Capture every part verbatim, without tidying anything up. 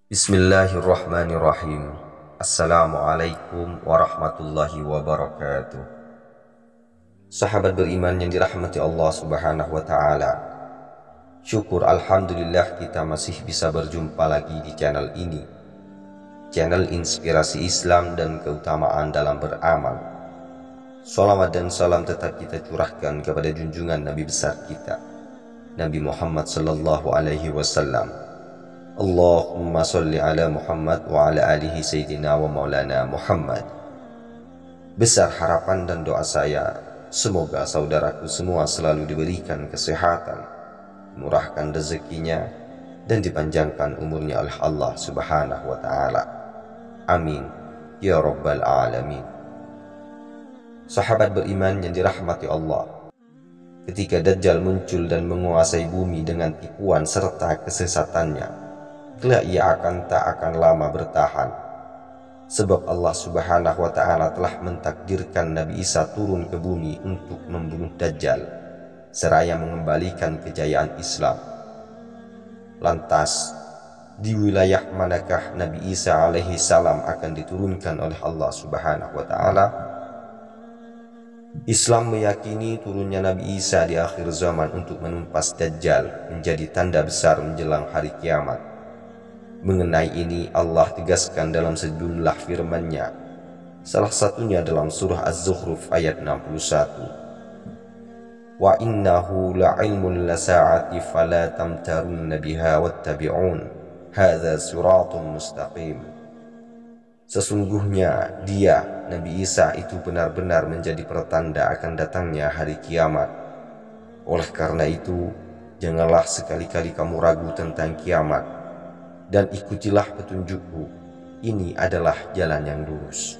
Bismillahirrahmanirrahim. Assalamualaikum warahmatullahi wabarakatuh. Sahabat beriman yang dirahmati Allah subhanahu wa ta'ala, syukur alhamdulillah kita masih bisa berjumpa lagi di channel ini, channel inspirasi Islam dan keutamaan dalam beramal. Salawat dan salam tetap kita curahkan kepada junjungan Nabi besar kita, Nabi Muhammad sallallahu alaihi wasallam. Allahumma salli ala Muhammad wa ala alihi sayyidina wa maulana Muhammad. Besar harapan dan doa saya, semoga saudaraku semua selalu diberikan kesehatan, dimurahkan rezekinya, dan dipanjangkan umurnya oleh Allah subhanahu wa ta'ala. Amin ya rabbal alamin. Sahabat beriman yang dirahmati Allah, ketika Dajjal muncul dan menguasai bumi dengan tipuan serta kesesatannya, kelak ia akan tak akan lama bertahan, sebab Allah subhanahu wa ta'ala telah mentakdirkan Nabi Isa turun ke bumi untuk membunuh Dajjal seraya mengembalikan kejayaan Islam. Lantas, di wilayah manakah Nabi Isa alaihi salam akan diturunkan oleh Allah subhanahu wa ta'ala? Islam meyakini turunnya Nabi Isa di akhir zaman untuk menumpas Dajjal menjadi tanda besar menjelang hari kiamat. Mengenai ini Allah tegaskan dalam sejumlah firman-Nya, salah satunya dalam surah Az-Zukhruf ayat enam puluh satu. Wa innahu la'ilmun lasa'ati fala tamtarunna biha wattabi'un hadza siratun mustaqim. Sesungguhnya dia, Nabi Isa itu benar-benar menjadi pertanda akan datangnya hari kiamat. Oleh karena itu, janganlah sekali-kali kamu ragu tentang kiamat, dan ikutilah petunjukku, ini adalah jalan yang lurus.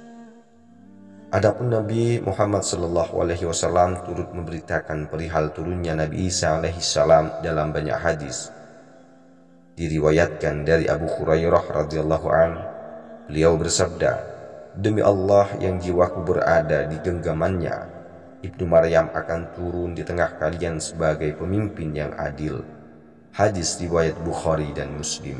Adapun Nabi Muhammad sallallahu alaihi wasallam turut memberitakan perihal turunnya Nabi Isa alaihi salam dalam banyak hadis. Diriwayatkan dari Abu Hurairah radhiyallahu an, beliau bersabda, demi Allah yang jiwaku berada di genggamannya, Ibnu Maryam akan turun di tengah kalian sebagai pemimpin yang adil. Hadis riwayat Bukhari dan Muslim.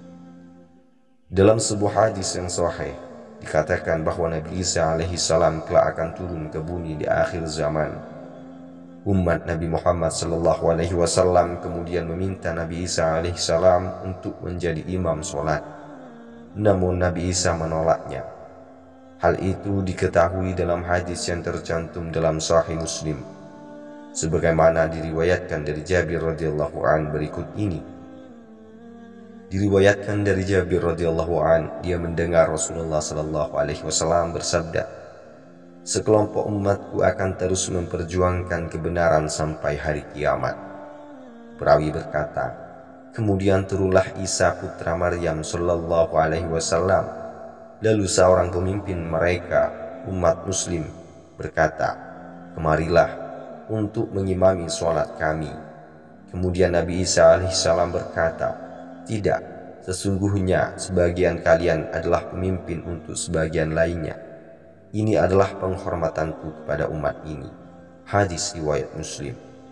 Dalam sebuah hadis yang sahih dikatakan bahwa Nabi Isa alaihi salam kelak akan turun ke bumi di akhir zaman. Umat Nabi Muhammad sallallahu alaihi wasallam kemudian meminta Nabi Isa alaihi salam untuk menjadi imam sholat. Namun Nabi Isa menolaknya. Hal itu diketahui dalam hadis yang tercantum dalam Sahih Muslim, sebagaimana diriwayatkan dari Jabir radhiyallahu an berikut ini. Diriwayatkan dari Jabir radhiyallahu an, dia mendengar Rasulullah sallallahu alaihi wasallam bersabda, sekelompok umatku akan terus memperjuangkan kebenaran sampai hari kiamat. Perawi berkata, kemudian turunlah Isa putra Maryam sallallahu alaihi wasallam, lalu seorang pemimpin mereka, umat muslim, berkata, kemarilah untuk mengimami sholat kami. Kemudian Nabi Isa alaihissalam berkata, tidak, sesungguhnya sebagian kalian adalah pemimpin untuk sebagian lainnya. Ini adalah penghormatanku kepada umat ini. Hadis riwayat Muslim.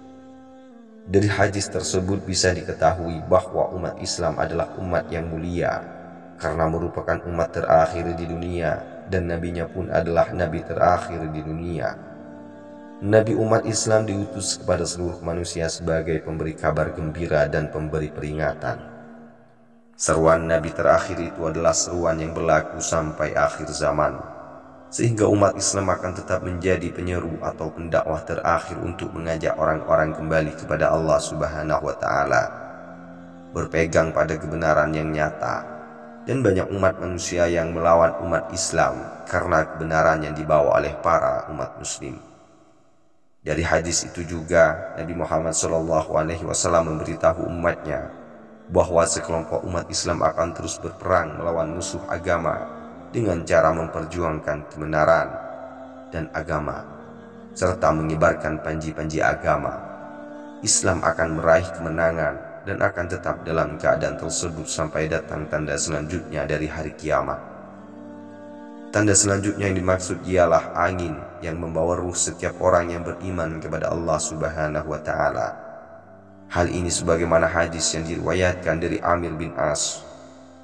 Dari hadis tersebut bisa diketahui bahwa umat Islam adalah umat yang mulia karena merupakan umat terakhir di dunia, dan nabinya pun adalah nabi terakhir di dunia. Nabi umat Islam diutus kepada seluruh manusia sebagai pemberi kabar gembira dan pemberi peringatan. Seruan Nabi terakhir itu adalah seruan yang berlaku sampai akhir zaman, sehingga umat Islam akan tetap menjadi penyeru atau pendakwah terakhir untuk mengajak orang-orang kembali kepada Allah subhanahu wa ta'ala, berpegang pada kebenaran yang nyata. Dan banyak umat manusia yang melawan umat Islam karena kebenaran yang dibawa oleh para umat muslim. Dari hadis itu juga Nabi Muhammad shallallahu alaihi wasallam memberitahu umatnya bahwa sekelompok umat Islam akan terus berperang melawan musuh agama dengan cara memperjuangkan kebenaran dan agama serta menyebarkan panji-panji agama. Islam akan meraih kemenangan dan akan tetap dalam keadaan tersebut sampai datang tanda selanjutnya dari hari kiamat. Tanda selanjutnya yang dimaksud ialah angin yang membawa ruh setiap orang yang beriman kepada Allah subhanahu wa ta'ala. Hal ini sebagaimana hadis yang diriwayatkan dari Amir bin As.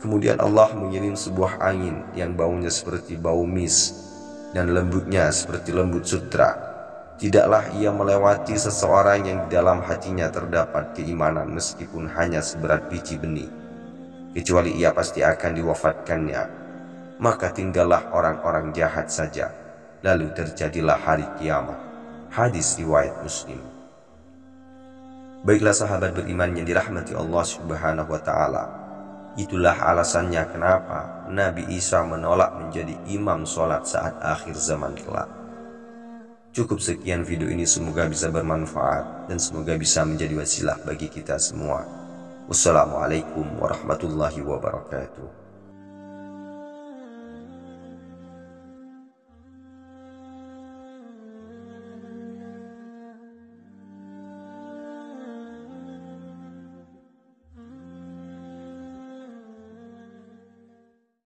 Kemudian Allah mengirim sebuah angin yang baunya seperti bau mis dan lembutnya seperti lembut sutra. Tidaklah ia melewati seseorang yang di dalam hatinya terdapat keimanan meskipun hanya seberat biji benih, kecuali ia pasti akan diwafatkannya. Maka tinggallah orang-orang jahat saja, lalu terjadilah hari kiamat. Hadis riwayat Muslim. Baiklah sahabat beriman yang dirahmati Allah Subhanahu wa Ta'ala, itulah alasannya kenapa Nabi Isa menolak menjadi imam sholat saat akhir zaman kelak. Cukup sekian video ini, semoga bisa bermanfaat dan semoga bisa menjadi wasilah bagi kita semua. Wassalamualaikum warahmatullahi wabarakatuh.